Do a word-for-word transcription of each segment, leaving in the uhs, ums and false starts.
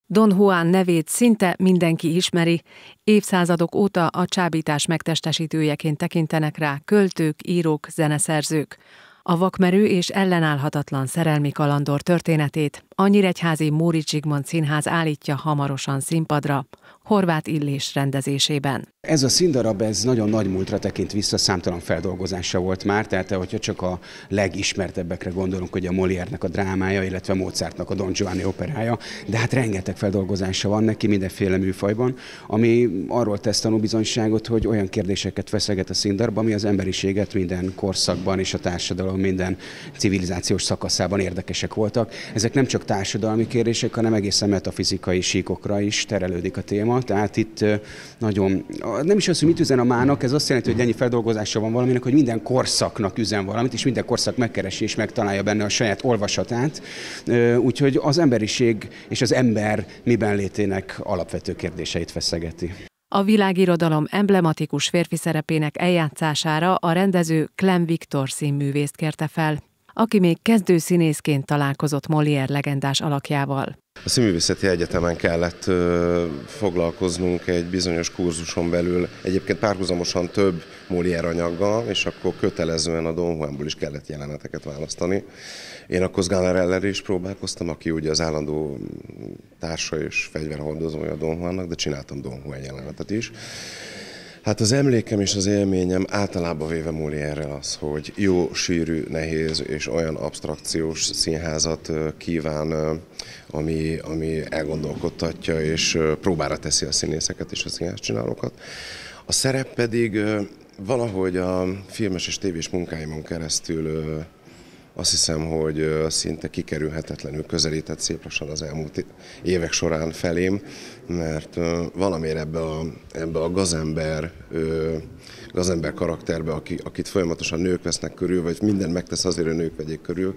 Don Juan nevét szinte mindenki ismeri, évszázadok óta a csábítás megtestesítőjeként tekintenek rá költők, írók, zeneszerzők. A vakmerő és ellenállhatatlan szerelmi kalandor történetét a Nyíregyházi Móricz Zsigmond Színház állítja hamarosan színpadra, Horváth Illés rendezésében. Ez a színdarab, ez nagyon nagy múltra tekint vissza, számtalan feldolgozása volt már, tehát hogyha csak a legismertebbekre gondolunk, hogy a Molière-nek a drámája, illetve Mozartnak a Don Giovanni operája, de hát rengeteg feldolgozása van neki mindenféle műfajban, ami arról tesz tanúbizonyságot, hogy olyan kérdéseket feszeget a színdarabban, ami az emberiséget minden korszakban és a társadalom minden civilizációs szakaszában érdekesek voltak. Ezek nem csak társadalmi kérdések, hanem egészen metafizikai síkokra is terelődik a téma, tehát itt nagyon... Nem is az, hogy mit üzen a mának, ez azt jelenti, hogy ennyi feldolgozása van valaminek, hogy minden korszaknak üzen valamit, és minden korszak megkeresi és megtalálja benne a saját olvasatát. Úgyhogy az emberiség és az ember miben létének alapvető kérdéseit feszegeti. A világirodalom emblematikus férfi szerepének eljátszására a rendező Clem Viktor színművészt kérte fel, aki még kezdő színészként találkozott Molière legendás alakjával. A Színművészeti Egyetemen kellett ö, foglalkoznunk egy bizonyos kurzuson belül, egyébként párhuzamosan több Molière anyaggal, és akkor kötelezően a Don Juanból is kellett jeleneteket választani. Én akkor Sganarellel is próbálkoztam, aki ugye az állandó társa és fegyverhordozója a Don Juannak, de csináltam Don Juan jelenetet is. Hát az emlékem és az élményem általában véve Molière-rel az, hogy jó, sűrű, nehéz és olyan absztrakciós színházat kíván, ami, ami elgondolkodtatja és próbára teszi a színészeket és a színházcsinálókat. A szerep pedig valahogy a filmes és tévés munkáimon keresztül azt hiszem, hogy szinte kikerülhetetlenül közelített szép lassan az elmúlt évek során felém, mert valamiért ebbe a, ebbe a gazember, gazember karakterbe, akit folyamatosan nők vesznek körül, vagy mindent megtesz azért, hogy nők vegyék körül,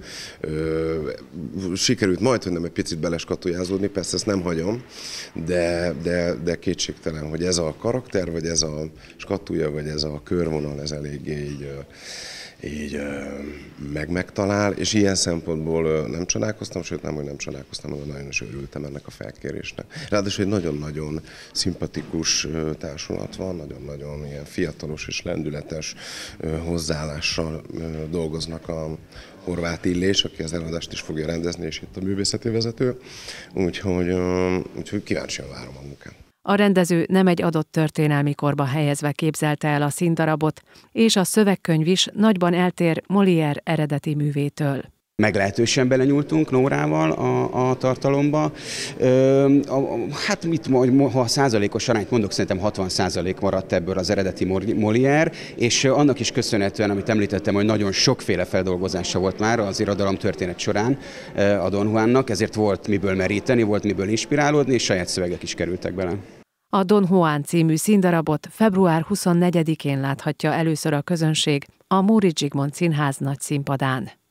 sikerült majd, hogy nem egy picit beleskatujázódni, persze ezt nem hagyom, de, de, de kétségtelen, hogy ez a karakter, vagy ez a skatuja, vagy ez a körvonal, ez eléggé így így meg megtalál, és ilyen szempontból nem csodálkoztam, sőt nem, hogy nem csodálkoztam, hanem nagyon is örültem ennek a felkérésnek. Ráadásul egy nagyon-nagyon szimpatikus társulat van, nagyon-nagyon ilyen fiatalos és lendületes hozzáállással dolgoznak a Horváth Illés, aki az előadást is fogja rendezni, és itt a művészeti vezető, úgyhogy, úgyhogy kíváncsian várom a munkát. A rendező nem egy adott történelmi korba helyezve képzelte el a színdarabot, és a szövegkönyv is nagyban eltér Molière eredeti művétől. Meglehetősen belenyúltunk Nórával a, a tartalomba. Ö, a, hát mit, ha a százalékos arányt mondok, szerintem hatvan százalék maradt ebből az eredeti Molière, és annak is köszönhetően, amit említettem, hogy nagyon sokféle feldolgozása volt már az irodalom történet során a Don Juannak, ezért volt miből meríteni, volt miből inspirálódni, és saját szövegek is kerültek bele. A Don Juan című színdarabot február huszonnegyedikén láthatja először a közönség a Móricz Zsigmond Színház nagy színpadán.